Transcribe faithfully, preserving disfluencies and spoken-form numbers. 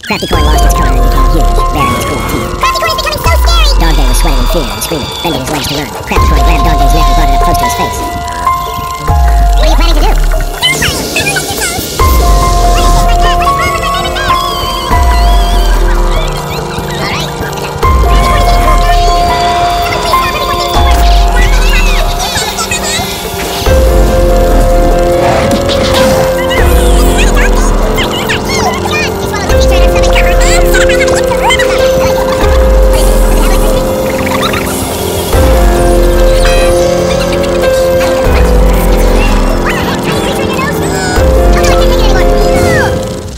CraftyCorn lost its color and became huge, baring its cruel teeth. CraftyCorn is becoming so scary! DogDay was sweating in fear and screaming, bending his legs to run. CraftyCorn grabbed DogDay's neck and brought it up close to his face.